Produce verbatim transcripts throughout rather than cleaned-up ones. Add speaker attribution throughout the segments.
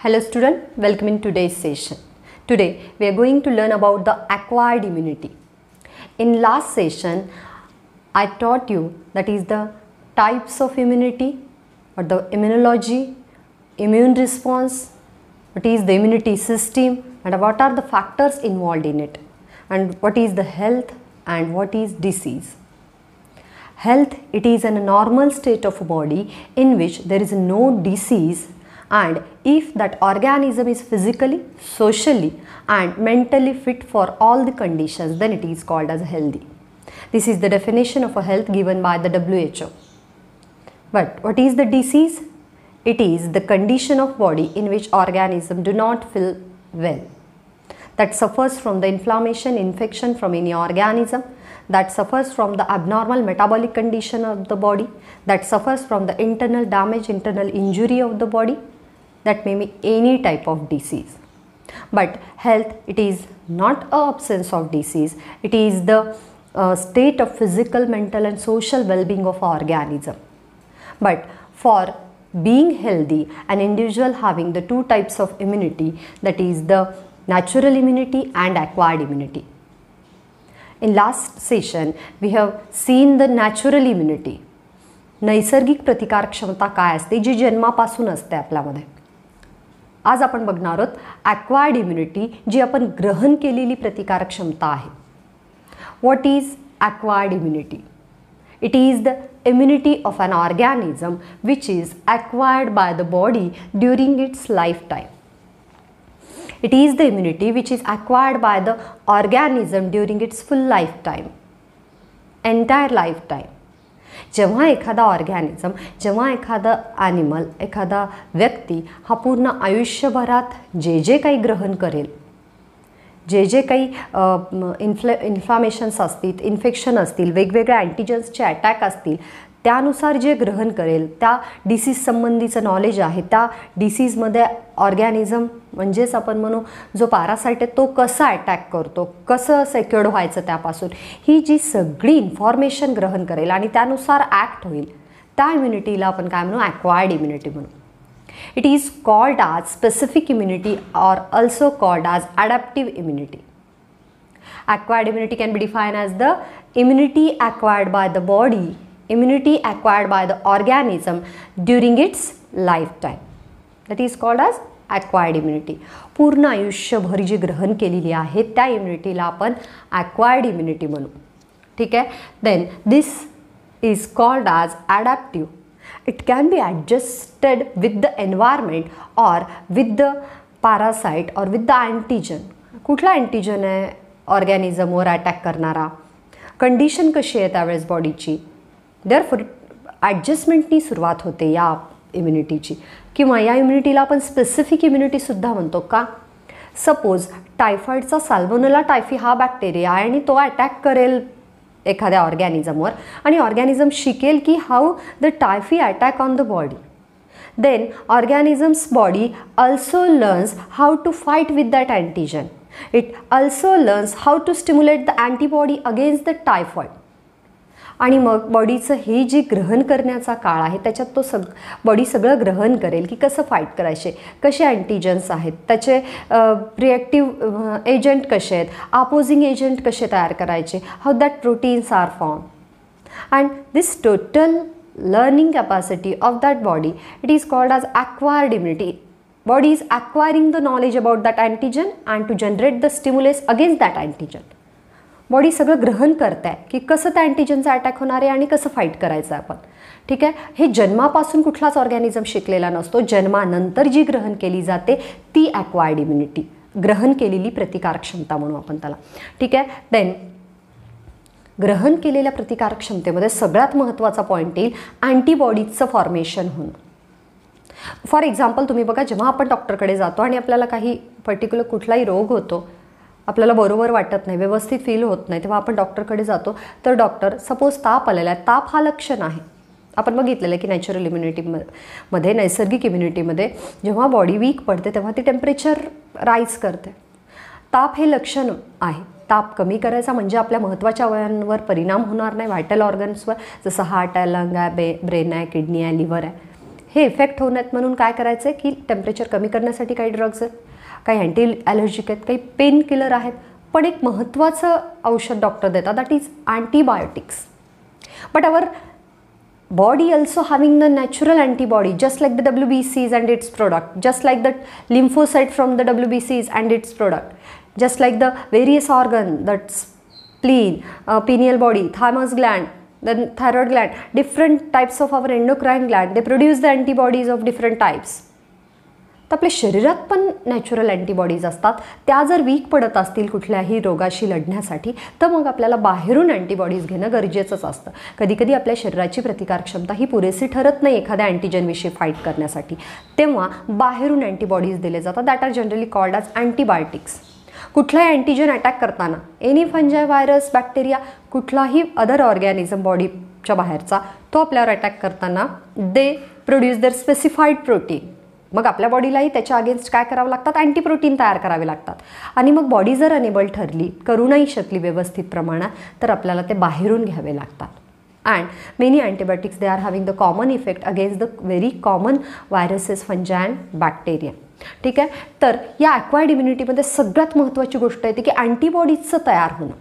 Speaker 1: Hello student, welcome in today's session. Today we are going to learn about the acquired immunity. In last session I taught you that is the types of immunity or the immunology, immune response, what is the immunity system and what are the factors involved in it, and what is the health and what is disease. Health, it is a normal state of body in which there is no disease, and if that organism is physically, socially and mentally fit for all the conditions, then it is called as healthy. This is the definition of a health given by the W H O. But what is the disease? It is the condition of body in which organism do not feel well, that suffers from the inflammation, infection from any organism, that suffers from the abnormal metabolic condition of the body, that suffers from the internal damage, internal injury of the body. That may be any type of disease. But health, it is not a absence of disease, it is the uh, state of physical, mental and social well-being of organism. But for being healthy, an individual having the two types of immunity, that is the natural immunity and acquired immunity. In last session we have seen the natural immunity. नैसर्गिक प्रतिकार क्षमता काय असते जी जन्मापासून असते आपल्यामध्ये. आज आपण बघणार आहोत ॲक्वायर्ड इम्युनिटी, जी आपण ग्रहण केलेली प्रतिकारक क्षमता आहे. What is acquired immunity? It is the immunity of an organism which is acquired by the body during its lifetime. It is the immunity which is acquired by the organism during its full lifetime, entire lifetime. जेव्हा एखादा organism, जेव्हा एखादा animal, एखादा व्यक्ती हा पूर्ण आयुष्यभरात जे जे काही ग्रहण करेल, जे जे काही इन्फ्ले इन्फ्लामेशन्स असतील, इन्फेक्शन असतील, वेगवेगळ्या अँटीजन्सचे अटॅक असतील, त्यानुसार जे ग्रहण करेल, त्या डिसीज संबंधीचं नॉलेज आहे, त्या डिसीजमध्ये ऑर्गॅनिझम म्हणजेच आपण म्हणू जो पॅरासाइट आहे तो कसा अटॅक करतो, कसं सेक्युअर्ड व्हायचं त्यापासून, ही जी सगळी इन्फॉर्मेशन ग्रहण करेल आणि त्यानुसार ॲक्ट होईल, त्या इम्युनिटीला आपण काय म्हणू? ॲक्वायर्ड इम्युनिटी म्हणू. It is called as specific immunity or also called as adaptive immunity. Acquired immunity can be defined as the immunity acquired by the body, immunity acquired by the organism during its lifetime. That is called as acquired immunity. पूर्ण आयुष्यभर जी ग्रहण केलेली आहे त्या इम्युनिटीला आपण acquired immunity म्हणू. ठीक आहे. Then this is called as adaptive. It can be adjusted with the environment or with the parasite or with the antigen. कुठला अँटीजन आहे ऑर्गॅनिझमवर अटॅक करणारा, कंडिशन कशी आहे त्यावेळेस बॉडीची, देअरफॉर ॲडजस्टमेंटनी सुरुवात होते या इम्युनिटीची. किंवा या इम्युनिटीला आपण स्पेसिफिक इम्युनिटीसुद्धा म्हणतो का? सपोज टायफॉईडचा साल्मोनेला टायफी हा बॅक्टेरिया आहे आणि तो अटॅक करेल एखाद्या ऑर्गॅनिझमवर आणि ऑर्गॅनिझम शिकेल की how the typhi attack on the body. Then organisms body also learns how to fight with that antigen. It also learns how to stimulate the antibody against the typhoid. आणि मग बॉडीचं हे जे ग्रहण करण्याचा काळ आहे त्याच्यात तो सग बॉडी सगळं ग्रहण करेल की कसं फाईट करायचे, कसे अँटीजन्स आहेत, त्याचे रिॲक्टिव्ह एजंट कसे आहेत, अपोजिंग एजंट कसे तयार करायचे, how that proteins are form. And this total learning capacity of that body, it is called as acquired immunity. Body is acquiring the knowledge about that antigen and to generate the stimulus against that antigen. Body सगळं ग्रहण करत आहे की कसं त्या अँटीजनचा attack होणार आहे आणि कसं फाईट करायचं आहे आपण. ठीक आहे. हे जन्मापासून कुठलाच ऑर्गॅनिझम शिकलेला नसतो, जन्मानंतर जी ग्रहण केली जाते ती ॲक्वायर्ड इम्युनिटी, ग्रहण केलेली प्रतिकार क्षमता म्हणू आपण त्याला. ठीक आहे. देन ग्रहण केलेल्या प्रतिकार क्षमतेमध्ये सगळ्यात महत्त्वाचा पॉईंट येईल अँटीबॉडीजचं फॉर्मेशन होणं. फॉर एक्झाम्पल तुम्ही बघा, जेव्हा आपण डॉक्टरकडे जातो आणि आपल्याला काही पर्टिक्युलर कुठलाही रोग होतो, आपल्याला बरोबर वाटत नाही, व्यवस्थित फील होत नाही, तेव्हा आपण डॉक्टरकडे जातो. तर डॉक्टर सपोज ताप आलेला आहे, ताप हा लक्षण आहे. आपण बघितलेलं आहे की नॅचरल इम्युनिटीमध्ये, नैसर्गिक इम्युनिटीमध्ये जेव्हा बॉडी वीक पडते तेव्हा ती टेम्परेचर राईज करते. ताप हे लक्षण आहे. ताप कमी करायचा म्हणजे आपल्या महत्त्वाच्या अवयवांवर परिणाम होणार नाही, व्हायटल ऑर्गन्सवर, जसं हार्ट आहे, लंग आहे, बे ब्रेन आहे, किडनी आहे, लिव्हर आहे. हे इफेक्ट होऊ नयेत म्हणून काय करायचं आहे की टेम्परेचर कमी करण्यासाठी काही ड्रग्ज आहेत, काही अँटी ॲलर्जिक आहेत, काही पेन किलर आहेत, पण एक महत्त्वाचं औषध डॉक्टर देतात, that is antibiotics. But our body also having the natural antibody, just like the W B Cs and its product, just like the lymphocyte from the W B Cs and its product, just like the various organ, that spleen, uh, pineal body, thymus gland, then thyroid gland, different types of our endocrine gland, they produce the antibodies of different types. तर आपल्या शरीरात पण natural antibodies असतात, त्या जर weak पडत असतील कुठल्याही रोगाशी लढण्यासाठी तर मग आपल्याला बाहेरून अँटीबॉडीज घेणं गरजेचंच असतं. कधी कधी आपल्या शरीराची प्रतिकारक्षमता ही पुरेशी ठरत नाही एखाद्या अँटीजनविषयी फाईट करण्यासाठी, तेव्हा बाहेरून अँटीबॉडीज दिले जातात, that are generally called as antibiotics. कुठलाही अँटीजन अटॅक करताना एनी फंजाय, व्हायरस, बॅक्टेरिया, कुठलाही अदर ऑर्गॅनिझम बॉडीच्या बाहेरचा तो आपल्यावर अटॅक करताना they produce their specified protein. मग आपल्या बॉडीलाही त्याच्या अगेन्स्ट काय करावं लागतात, अँटीप्रोटीन तयार करावे लागतात. आणि मग बॉडी जर अनेबल ठरली, करू नाही शकली व्यवस्थित प्रमाणात, तर आपल्याला ते बाहेरून घ्यावे लागतात. And many antibiotics they are having the common effect against the very common viruses, fungi and bacteria. ठीक आहे. तर या ॲक्वायर्ड इम्युनिटीमध्ये सगळ्यात महत्त्वाची गोष्ट येते की अँटीबॉडीजचं तयार होणं.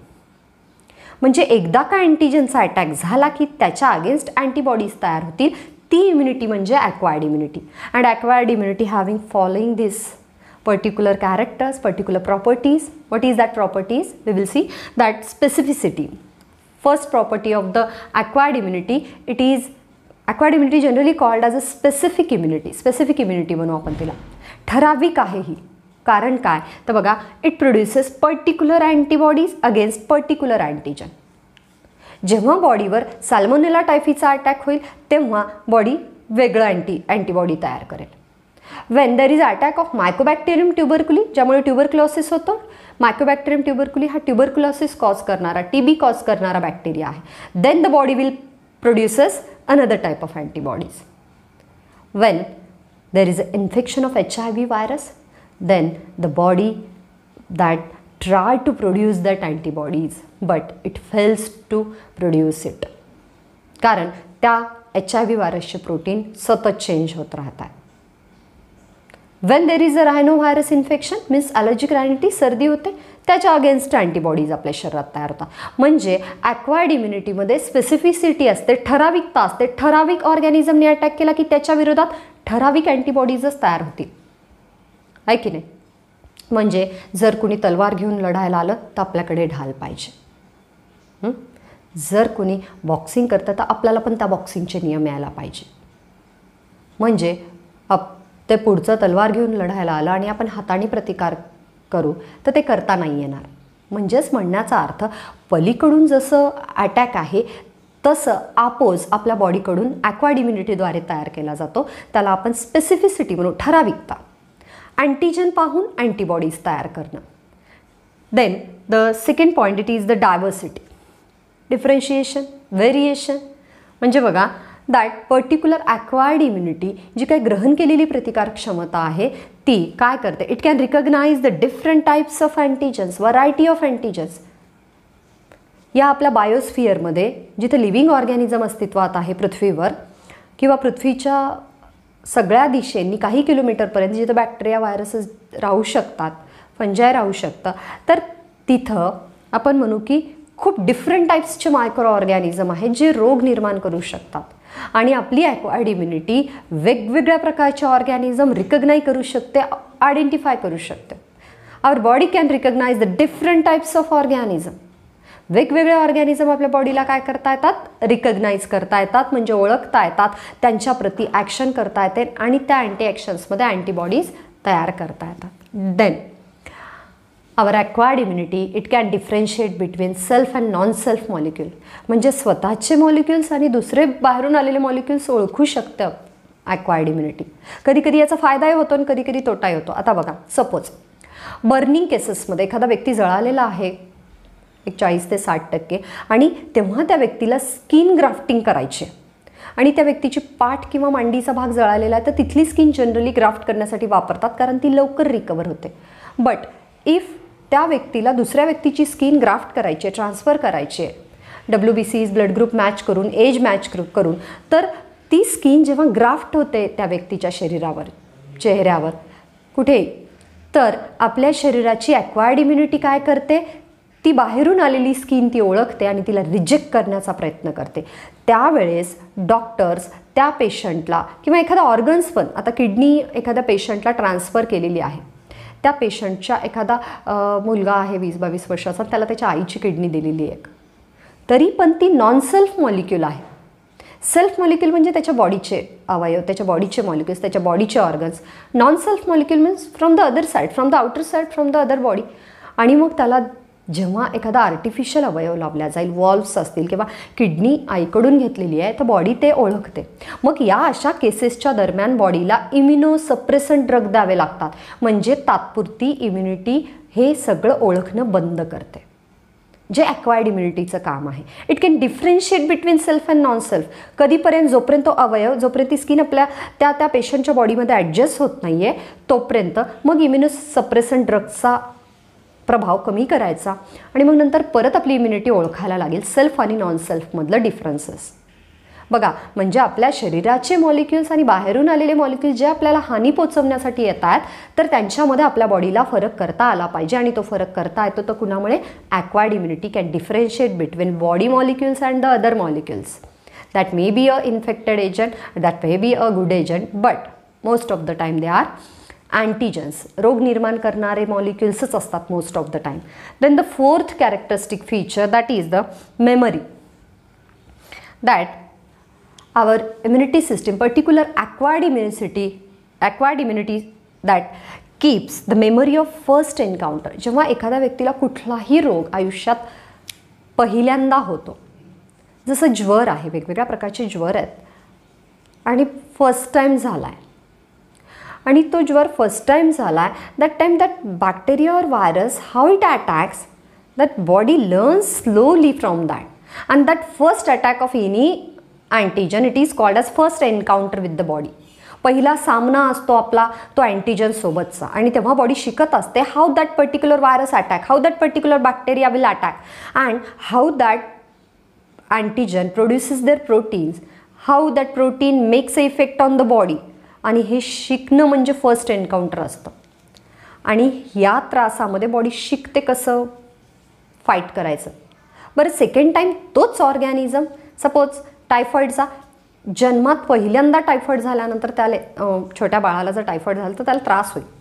Speaker 1: म्हणजे एकदा का अँटीजनचा अटॅक झाला की त्याच्या अगेन्स्ट अँटीबॉडीज तयार होतील, ती इम्युनिटी म्हणजे acquired immunity. And acquired immunity having following this particular characters, particular properties. What is that properties? We will see that specificity. First property of the acquired immunity, it is acquired immunity generally called as a specific immunity. Specific immunity म्हणू आपण तिला. ठराविक आहे ही. कारण काय तर बघा, it produces particular antibodies against particular antigen. जेव्हा बॉडीवर सॅल्मोनेला टायफीचा अटॅक होईल तेव्हा बॉडी वेगळं अँटी अँटीबॉडी तयार करेल. When there is attack of mycobacterium tuberculi, ज्यामुळे ट्युबरक्लोसिस होतो. मायकोबॅक्टेरियम ट्युबरकुली हा ट्युबरक्लोसिस कॉज करणारा, टीबी कॉज करणारा बॅक्टेरिया आहे. Then the body will produces another type of antibodies. When there is a infection of H I V virus, then the body that tried to produce that antibodies but it fails to produce it. कारण त्या H I V व्हायरसचे protein सतत change होत राहतात. When there is a rhino virus infection means allergic rhinitis, सर्दी होते, त्याच्या against antibodies आपल्या शरीरात तयार होतात. म्हणजे ॲक्वायर्ड इम्युनिटीमध्ये स्पेसिफिसिटी असते, ठराविकता असते. ठराविक ऑर्गॅनिझमने अटॅक केला की त्याच्या विरोधात ठराविक अँटीबॉडीजच तयार होतील, आहे की नाही. म्हणजे जर कुणी तलवार घेऊन लढायला आलं तर आपल्याकडे ढाल पाहिजे. जर कुणी बॉक्सिंग करतं तर आपल्याला पण त्या बॉक्सिंगचे नियम यायला पाहिजे. म्हणजे अप ते पुढचं तलवार घेऊन लढायला आलं आणि आपण हाताने प्रतिकार करू तर ते करता नाही येणार. म्हणजेच म्हणण्याचा अर्थ पलीकडून जसं अटॅक आहे तसं आपोज आपल्या बॉडीकडून ॲक्वायर्ड इम्युनिटीद्वारे तयार केला जातो. त्याला आपण स्पेसिफिसिटी म्हणू, ठराविकता. अँटीजन पाहून अँटीबॉडीज तयार करणं. Then the second point it is the diversity, differentiation, variation. म्हणजे बघा दॅट पर्टिक्युलर ॲक्वायर्ड इम्युनिटी जी काही ग्रहण केलेली प्रतिकार क्षमता आहे ती काय करते, it can recognise the different types of antigens, variety of antigens. या आपल्या बायोस्फिअरमध्ये जिथे लिव्हिंग ऑर्गॅनिझम अस्तित्वात आहे पृथ्वीवर किंवा पृथ्वीच्या सगळ्या दिशेंनी काही किलोमीटरपर्यंत जिथं बॅक्टेरिया, व्हायरसेस राहू शकतात, फंजाय राहू शकतं, तर तिथं आपण म्हणू की खूप डिफरंट टाईप्सचे मायक्रो ऑर्गॅनिझम आहेत जे रोग निर्माण करू शकतात. आणि आपली ॲक्वायर्ड इम्युनिटी वेगवेगळ्या प्रकारचे ऑर्गॅनिझम रिकग्नाइज करू शकते, आयडेंटिफाय करू शकते. Our body can recognise the different types of organism. वेगवेगळे ऑर्गॅनिझम आपल्या बॉडीला काय करता येतात, रिकग्नाइज करता येतात, म्हणजे ओळखता येतात, त्यांच्याप्रती ॲक्शन करता येते आणि त्या अँटी ॲक्शन्समध्ये अँटीबॉडीज तयार करता येतात. Then our acquired immunity it can differentiate between self and non self molecule. म्हणजे स्वतःचे मॉलिक्युल्स आणि दुसरे बाहेरून आलेले मॉलिक्युल्स ओळखू शकतं ॲक्वायर्ड इम्युनिटी. कधी कधी याचा फायदाही होतो आणि कधी कधी तोटाही होतो. आता बघा, सपोज बर्निंग केसेसमध्ये एखादा व्यक्ती जळालेला आहे एक चाळीस ते साठ टक्के आणि तेव्हा त्या व्यक्तीला स्किन ग्राफ्टिंग करायची आणि त्या व्यक्तीची पाठ किंवा मांडीचा भाग जळालेला आहे तर तिथली स्किन जनरली ग्राफ्ट करण्यासाठी वापरतात कारण ती लवकर रिकवर होते. बट इफ त्या व्यक्तीला दुसऱ्या व्यक्तीची स्किन ग्राफ्ट करायची आहे, ट्रान्सफर करायची आहे, W B Cs blood group match करून, एज मॅच करून, तर ती स्किन जेव्हा ग्राफ्ट होते त्या व्यक्तीच्या शरीरावर, चेहऱ्यावर, कुठे, तर आपल्या शरीराची ॲक्वायर्ड इम्युनिटी काय करते, ती बाहेरून आलेली स्किन ती ओळखते आणि तिला रिजेक्ट करण्याचा प्रयत्न करते. त्यावेळेस डॉक्टर्स त्या पेशंटला किंवा एखादा ऑर्गन्स पण, आता किडनी एखाद्या पेशंटला ट्रान्सफर केलेली आहे, त्या पेशंटच्या एखादा मुलगा आहे वीस बावीस वर्षाचा, त्याला त्याच्या आईची किडनी दिलेली आहे, तरी पण ती नॉन सेल्फ मॉलिक्यूल आहे. सेल्फ मॉलिक्यूल म्हणजे त्याच्या बॉडीचे अवयव, त्याच्या बॉडीचे मॉलिक्युल्स, त्याच्या बॉडीचे organs. Non self molecule means from the other side, from the outer side, from the other body. आणि मग त्याला जेव्हा एखादा आर्टिफिशियल अवयव लावला जाईल, वॉल्व्स असतील किंवा किडनी आईकडून घेतलेली आहे, तर बॉडी ते ओळखते. मग या अशा केसेसच्या दरम्यान बॉडीला इम्युनोसप्रेसंट ड्रग द्यावे लागतात, म्हणजे तात्पुरती इम्युनिटी हे सगळं ओळखणं बंद करते, जे ॲक्वायर्ड इम्युनिटीचं काम आहे. It can differentiate between self and non self. कधीपर्यंत, जोपर्यंत तो अवयव, जोपर्यंत ती स्किन आपल्या त्या त्या पेशंटच्या बॉडीमध्ये ॲडजस्ट होत नाही आहे तोपर्यंत मग इम्युनोसप्रेसंट ड्रगचा प्रभाव कमी करायचा आणि मग नंतर परत आपली इम्युनिटी ओळखायला लागेल, सेल्फ आणि नॉन सेल्फमधलं डिफरन्सेस. बघा, म्हणजे आपल्या शरीराचे मॉलिक्युल्स आणि बाहेरून आलेले मॉलिक्युल्स जे आपल्याला हानी पोचवण्यासाठी येतात, तर त्यांच्यामध्ये आपल्या बॉडीला फरक करता आला पाहिजे. आणि तो फरक करता येतो तर कुणामुळे, acquired immunity can differentiate between body molecules and the other molecules. That may be a infected agent, that may be a good agent, but most of the time they are antigens, रोग निर्माण करणारे मॉलिक्युल्सच असतात most of the time. Then the fourth characteristic feature, that is the memory. That our immunity system, particular acquired immunity, acquired immunity that keeps the memory of first encounter. जेव्हा एखाद्या व्यक्तीला कुठलाही रोग आयुष्यात पहिल्यांदा होतो, जसं ज्वर आहे, वेगवेगळ्या प्रकारचे ज्वर आहेत आणि फर्स्ट टाईम झाला आहे, आणि तो ज्वर फर्स्ट टाईम झाला आहे, दॅट टाईम दॅट बॅक्टेरिया और virus, how it attacks, that body learns slowly from that. And that first attack of any antigen, it is called as first encounter with the body. पहिला सामना असतो आपला तो antigen सोबतचा, आणि तेव्हा body शिकत असते how that particular virus attack, how that particular bacteria will attack, and how that antigen produces their proteins, how that protein makes a effect on the body. आणि हे शिकणं म्हणजे फर्स्ट एन्काउंटर असतं. आणि या त्रासामध्ये बॉडी शिकते कसं फाईट करायचं. बरं, सेकंड टाईम तोच ऑर्गॅनिझम, सपोज टायफॉईडचा, जन्मात पहिल्यांदा टायफॉईड झाल्यानंतर त्याला, छोट्या बाळाला जर टायफॉईड झाला तर त्याला त्रास होईल.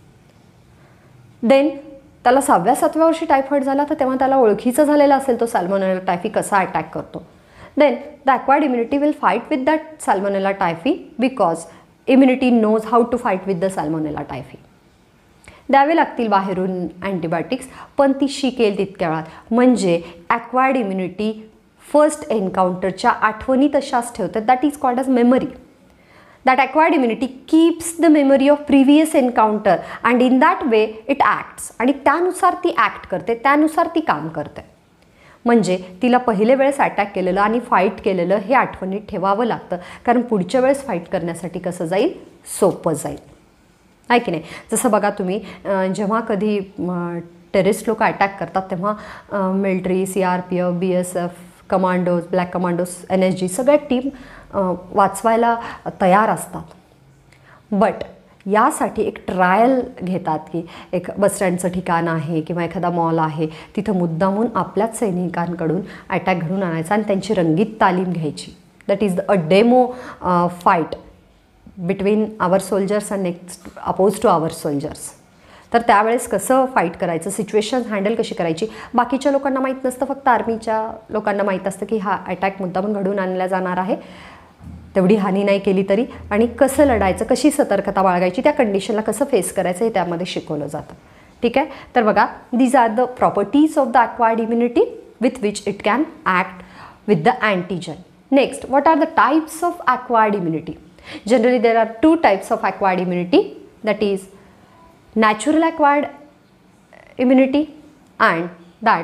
Speaker 1: देन त्याला सहाव्या सातव्या वर्षी टायफॉईड झाला तर तेव्हा त्याला ओळखीचं झालेलं असेल तो सॅल्मोनेला टायफी कसा अटॅक करतो. Then the acquired immunity will fight with that salmonella typhi because immunity knows how to fight with the salmonella typhi. द्यावे लागतील बाहेरून अँटीबायोटिक्स, पण ती शिकेल तितक्या वेळात. म्हणजे ॲक्वायर्ड इम्युनिटी फर्स्ट एन्काउंटरच्या आठवणी तशाच ठेवतात. That is called as memory. That acquired immunity keeps the memory of previous encounter and in that way it acts. आणि त्यानुसार ती ॲक्ट करते, त्यानुसार ती काम करते. म्हणजे तिला पहिले वेळेस अटॅक केलेलं आणि फाईट केलेलं हे आठवणीत ठेवावं लागतं, कारण पुढच्या वेळेस फाईट करण्यासाठी कसं जाईल, सोपं जाईल, आहे की नाही. जसं बघा तुम्ही, जेव्हा कधी टेररिस्ट लोक अटॅक करतात तेव्हा military, C R P F, B S F, commandos, black commandos, N S G सगळ्या टीम वाचवायला तयार असतात. बट यासाठी एक ट्रायल घेतात की एक बस स्टँडचं ठिकाण आहे किंवा एखादा मॉल आहे, तिथं मुद्दामून आपल्याच सैनिकांकडून अटॅक घडून आणायचा आणि त्यांची रंगीत तालीम घ्यायची. That is a demo fight between our soldiers and next oppose to our soldiers. तर त्यावेळेस कसं फाईट करायचं, सिच्युएशन हँडल कशी करायची, बाकीच्या लोकांना माहीत नसतं, फक्त आर्मीच्या लोकांना माहीत असतं की हा अटॅक मुद्दामून घडून आणला जाणार आहे, तेवढी हानी नाही केली तरी, आणि कसं लढायचं, कशी सतर्कता बाळगायची, त्या कंडिशनला कसं फेस करायचं हे त्यामध्ये शिकवलं जातं. ठीक आहे. तर बघा, these are the properties of the acquired immunity with which it can act with the antigen. Next, what are the types of acquired immunity? Generally, there are two types of acquired immunity, that is natural acquired immunity and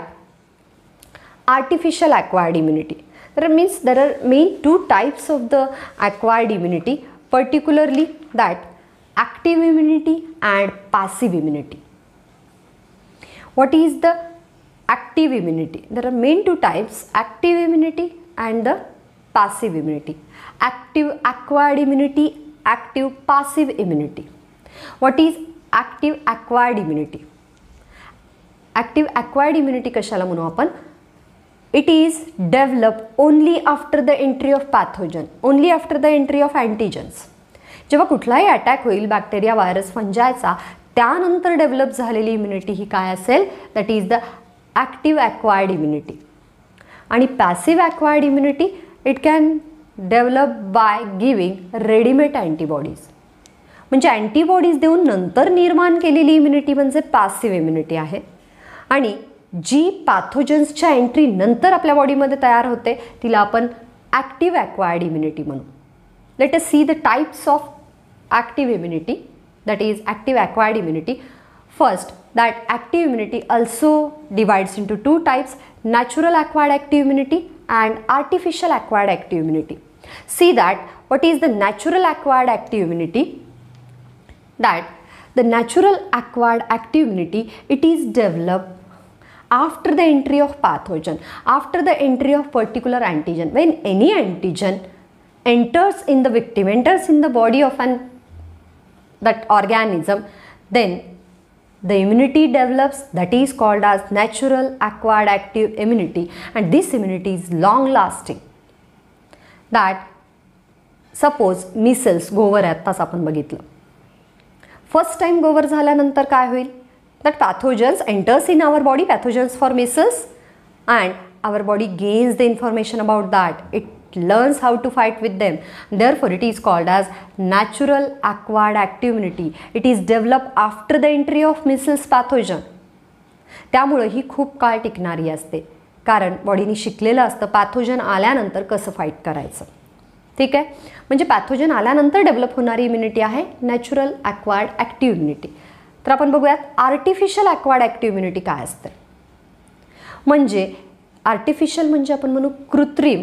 Speaker 1: that artificial acquired immunity. That means there are main two types of the acquired immunity, particularly that active immunity and passive immunity. What is the active immunity? There are main two types, active immunity and the passive immunity. Active acquired immunity, active passive immunity. What is active acquired immunity? Active acquired immunity कशाला म्हणू आपण? It is developed only after the entry of pathogen, only after the entry of antigens. जेव्हा कुठलाही attack होईल bacteria, virus, फंजायचा, त्यानंतर develop झालेली immunity ही काय असेल? That is the active acquired immunity. आणि passive acquired immunity it can develop by giving readymade antibodies. म्हणजे अँटीबॉडीज देऊन नंतर निर्माण केलेली इम्युनिटी म्हणजे पॅसिव्ह इम्युनिटी आहे. आणि जी पॅथोजन्सच्या एंट्री नंतर आपल्या बॉडीमध्ये तयार होते तिला आपण ॲक्टिव्ह ॲक्वायर्ड इम्युनिटी म्हणू. Let us see the types of active immunity, that is active acquired immunity. First, that active immunity also divides into two types: natural acquired active immunity and artificial acquired active immunity. See that what is the natural acquired active immunity? That the natural acquired active immunity, it is developed after the entry of pathogen, after the entry of particular antigen. When any antigen enters in the victim, enters in the body of an that organism, then the immunity develops, that is called as natural acquired active immunity, and this immunity is long lasting. That suppose measles गोवर आहे, आत्ताच आपण बघितलं. First time गोवर झाल्यानंतर काय होईल? that pathogens enters in our body, pathogens for measles, and our body gains the information about that. It learns how to fight with them. Therefore, it is called as natural acquired active immunity. It is developed after the entry of measles pathogen. त्यामुळे ही खूप काळ टिकणारी असते, कारण बॉडीने शिकलेलं असतं pathogen आल्यानंतर कसं फाईट करायचं. ठीक आहे, म्हणजे पॅथोजन आल्यानंतर डेव्हलप होणारी इम्युनिटी आहे नॅचरल ॲक्वायर्ड ॲक्टिव्ह इम्युनिटी. तर आपण बघूयात आर्टिफिशियल ॲक्वायर्ड ॲक्टिव्ह इम्युनिटी काय असते. म्हणजे आर्टिफिशियल म्हणजे आपण म्हणू कृत्रिम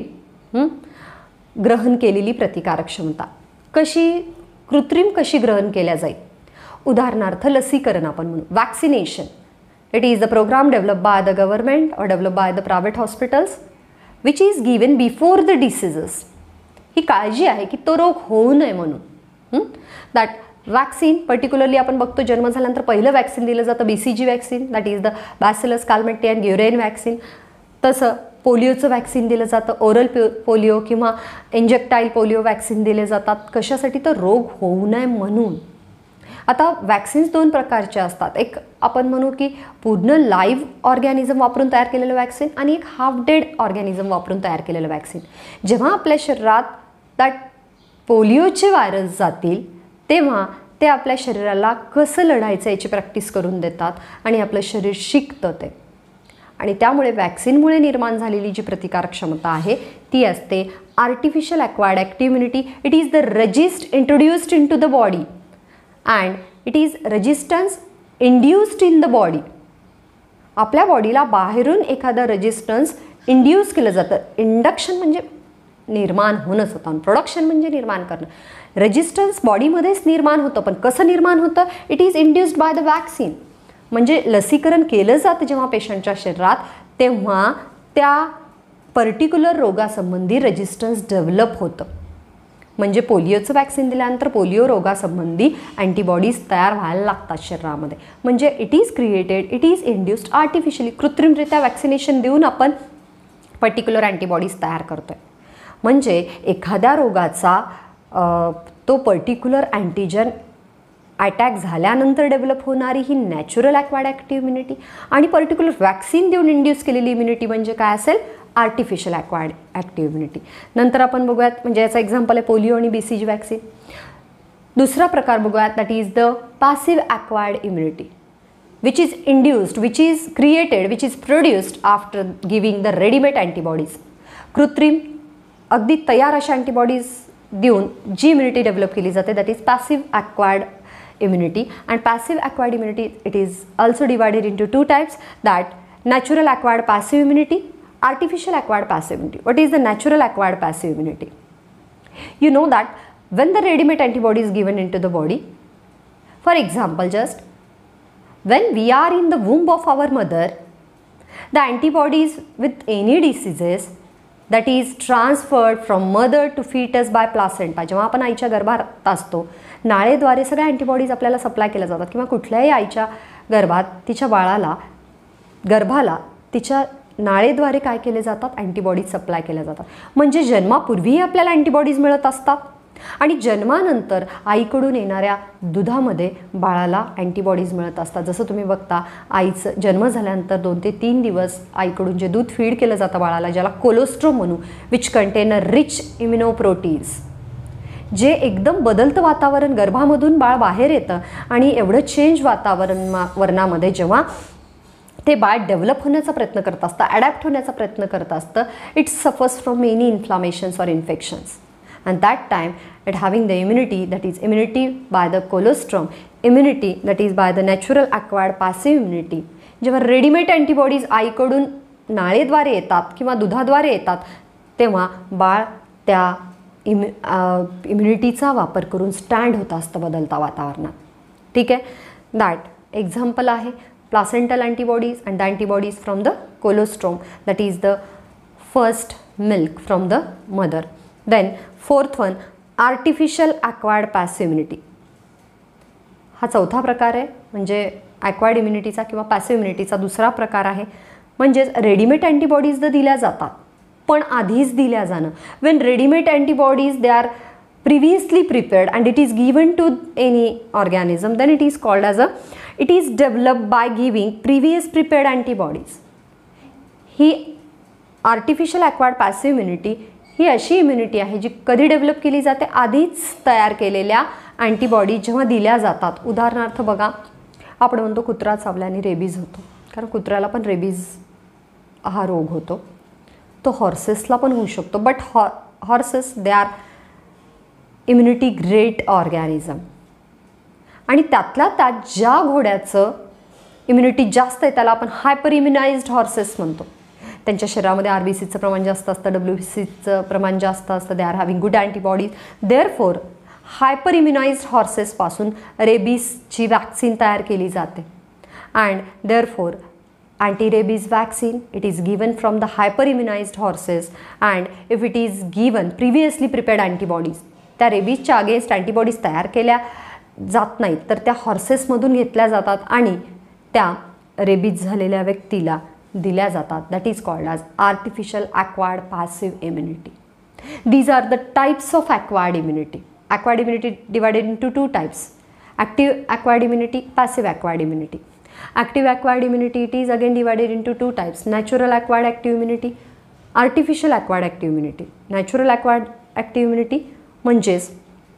Speaker 1: ग्रहण केलेली प्रतिकारक क्षमता. कशी कृत्रिम कशी ग्रहण केल्या जाईल? उदाहरणार्थ लसीकरण आपण म्हणू, vaccination. It is the program develop by the government और develop by the private hospitals which is given before the diseases. ही काळजी आहे की तो रोग होऊ नये म्हणून. दॅट वॅक्सिन पर्टिक्युलरली आपण बघतो जन्म झाल्यानंतर पहिलं वॅक्सिन दिलं जातं B C G vaccine, that is the bacillus Calmette and Guerin vaccine. तसं पोलिओचं वॅक्सिन दिलं जातं, ओरल पोलिओ किंवा इंजेक्टाईल पोलिओ वॅक्सिन दिले जातात. कशासाठी? तर रोग होऊ नये म्हणून. आता वॅक्सिन्स दोन प्रकारचे असतात. एक आपण म्हणू की पूर्ण लाईव्ह ऑर्गॅनिझम वापरून तयार केलेलं वॅक्सिन आणि एक हाफ डेड ऑर्गॅनिझम वापरून तयार केलेलं वॅक्सिन. जेव्हा आपल्या शरीरात दॅट पोलिओचे व्हायरस जातील तेव्हा ते आपल्या शरीराला कसं लढायचं याची प्रॅक्टिस करून देतात आणि आपलं शरीर शिकतं ते. आणि त्यामुळे वॅक्सिनमुळे निर्माण झालेली जी प्रतिकारक क्षमता आहे ती असते artificial acquired active immunity. It is the resist introduced in to the body and it is resistance induced in the body. आपल्या बॉडीला बाहेरून एखादं रेजिस्टन्स इंड्यूस केलं जातं. इंडक्शन म्हणजे निर्माण होणंच होतं, प्रोडक्शन म्हणजे निर्माण करणं. रेजिस्टन्स बॉडीमध्येच निर्माण होतं, पण कसं निर्माण होतं? It is induced by the vaccine. म्हणजे लसीकरण केलं जातं जेव्हा पेशंटच्या शरीरात, तेव्हा त्या पर्टिक्युलर रोगासंबंधी रेजिस्टन्स डेव्हलप होतं. म्हणजे पोलिओचं वॅक्सिन दिल्यानंतर पोलिओ रोगासंबंधी अँटीबॉडीज तयार व्हायला लागतात शरीरामध्ये. म्हणजे it is created, it is induced artificially. कृत्रिमरित्या वॅक्सिनेशन देऊन आपण पर्टिक्युलर अँटीबॉडीज तयार करतो आहे. म्हणजे एखाद्या रोगाचा तो पर्टिक्युलर अँटीजन अटॅक झाल्यानंतर डेव्हलप होणारी ही नॅचरल ॲक्वायर्ड ॲक्टिव्ह इम्युनिटी आणि पर्टिक्युलर वॅक्सिन देऊन इंड्यूस केलेली इम्युनिटी म्हणजे काय असेल? Artificial acquired active immunity. नंतर आपण बघूयात, म्हणजे याचा एक्झाम्पल आहे पोलिओ आणि बी सी जी वॅक्सिन. दुसरा प्रकार बघूयात, that is the passive acquired immunity which is induced, which is created, which is produced after giving the readymade antibodies. कृत्रिम अगदी तयार अशा अँटीबॉडीज देऊन जी इम्युनिटी डेव्हलप केली जाते that is passive acquired immunity. And passive acquired immunity, it is also divided into two types, that natural acquired passive immunity, artificial acquired passive immunity. What is the natural acquired passive immunity? You know that when the ready-made antibody is given into the body, for example, just when we are in the womb of our mother, the antibodies with any diseases that is transferred from mother to fetus by placenta. जेव्हा आपण आईच्या गर्भात असतो नाळेद्वारे सगळ्या antibodies आपल्याला supply केल्या जातात किंवा कुठल्याही आईच्या गर्भात तिच्या बाळाला गर्भाला तिच्या नाळेद्वारे काय केले जातात, अँटीबॉडीज सप्लाय केल्या जातात. म्हणजे जन्मापूर्वीही आपल्याला अँटीबॉडीज मिळत असतात आणि जन्मानंतर आईकडून येणाऱ्या दुधामध्ये बाळाला अँटीबॉडीज मिळत असतात. जसं तुम्ही बघता आईचं जन्म झाल्यानंतर दोन ते तीन दिवस आईकडून जे दूध फीड केलं जातं बाळाला, ज्याला कोलोस्ट्रम म्हणू, which contain a rich immunoproteins, जे एकदम बदलतं वातावरण, गर्भामधून बाळ बाहेर येतं आणि एवढं चेंज वातावरण वरणामध्ये जेव्हा ते बाळ डेव्हलप होण्याचा प्रयत्न करत असतं, ॲडॅप्ट होण्याचा प्रयत्न करत असतं, it suffers from many inflammations or infections. And that time it having the immunity, that is immunity by the colostrum, immunity that is by the natural acquired passive immunity. जेव्हा readymade antibodies आईकडून नाळेद्वारे येतात किंवा दुधाद्वारे येतात तेव्हा बाळ त्या इम्यु इम्युनिटीचा वापर करून स्टँड होत असतं बदलता वातावरणात. ठीक आहे. दॅट एक्झाम्पल आहे placental antibodies and the antibodies from the colostrum, that is the first milk from the mother. Then fourth one, artificial acquired passive immunity. हा चौथा प्रकार आहे, म्हणजे ॲक्वायर्ड इम्युनिटीचा किंवा पॅसिव्ह इम्युनिटीचा दुसरा प्रकार आहे. म्हणजेच रेडीमेड अँटीबॉडीज जर दिल्या जातात पण आधीच दिल्या जाणं. When readymade antibodies they are previously prepared and it is given to any organism, then it is called as a it is developed by giving previous prepared antibodies. ही आर्टिफिशियल ॲक्वायर्ड पॅसिव्ह इम्युनिटी ही अशी immunity आहे जी कधी develop केली जाते, आधीच तयार केलेल्या अँटीबॉडी जेव्हा दिल्या जातात. उदाहरणार्थ बघा, आपण म्हणतो कुत्रा चावल्याने रेबीज होतो, कारण कुत्र्याला पण रेबीज हा रोग होतो. तो हॉर्सेसला पण होऊ शकतो, but how horses they are immunity great organism. आणि त्यातल्या त्यात ज्या घोड्याचं इम्युनिटी जास्त आहे त्याला आपण हायपर इम्युनाइज्ड हॉर्सेस म्हणतो. त्यांच्या शरीरामध्ये आर बी सीचं प्रमाण जास्त असतं, डब्ल्यू बी सीचं प्रमाण जास्त असतं, they are having good antibodies. Therefore hyper immunized हॉर्सेसपासून रेबीजची वॅक्सिन तयार केली जाते. And therefore anti rabies vaccine it is given from the hyper immunized horses. And if it is given previously prepared antibodies, त्या रेबीजच्या अगेन्स्ट अँटीबॉडीज तयार केल्या जात नाहीत तर त्या हॉर्सेसमधून घेतल्या जातात आणि त्या रेबीज झालेल्या व्यक्तीला दिल्या जातात. That is called as artificial acquired passive immunity. These are the types of acquired immunity. Acquired immunity divided into two types, active acquired immunity, passive acquired immunity. Active acquired immunity it is again divided into two types, natural acquired active immunity, artificial acquired active immunity. Natural acquired active immunity म्हणजेच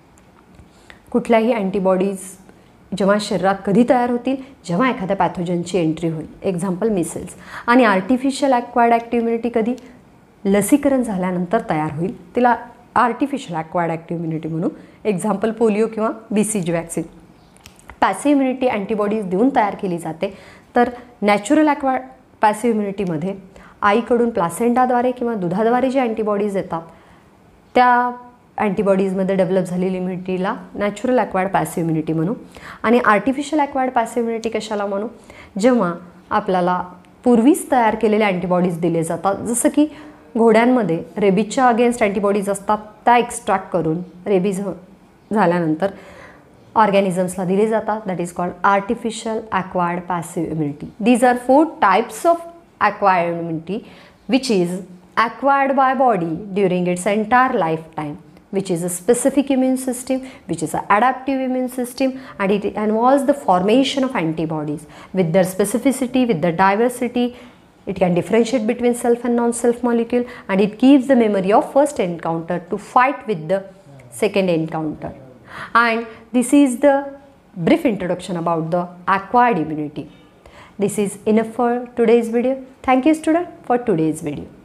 Speaker 1: कुठल्याही antibodies जेव्हा शरीरात कधी तयार होतील, जेव्हा एखाद्या पॅथोजनची एंट्री होईल, एक्झाम्पल मिसेल्स. आणि आर्टिफिशियल ॲक्वायर्ड ॲक्टिव्ह इम्युनिटी कधी लसीकरण झाल्यानंतर तयार होईल, तिला आर्टिफिशियल ॲक्वायर्ड ॲक्टिव्ह इम्युनिटी म्हणू, एक्झाम्पल पोलिओ किंवा B C G vaccine. Passive immunity antibodies देऊन तयार केली जाते. तर नॅचरल ॲक्वायर्ड पॅसिव्ह इम्युनिटीमध्ये आईकडून प्लासेंटाद्वारे किंवा दुधाद्वारे जे अँटीबॉडीज येतात त्या अँटीबॉडीजमध्ये डेव्हलप झालेली इम्युनिटीला नॅचरल ॲक्वायर्ड पॅसिव्ह इम्युनिटी म्हणू. आणि आर्टिफिशियल ॲक्वायर्ड पॅसिव्ह इम्युनिटी कशाला म्हणू, जेव्हा आपल्याला पूर्वीच तयार केलेले अँटीबॉडीज दिले जातात. जसं की घोड्यांमध्ये रेबीजच्या अगेन्स्ट अँटीबॉडीज असतात, त्या एक्स्ट्रॅक्ट करून रेबीज झाल्यानंतर ऑर्गॅनिझम्सला दिले जातात. That is called artificial acquired passive immunity. These are four types of acquired immunity which is acquired by body during its entire lifetime, which is a specific immune system, which is an adaptive immune system, and it involves the formation of antibodies with their specificity, with their diversity. It can differentiate between self and non-self molecule, and it keeps the memory of first encounter to fight with the second encounter. And this is the brief introduction about the acquired immunity. This is enough for today's video. Thank you, student, for today's video.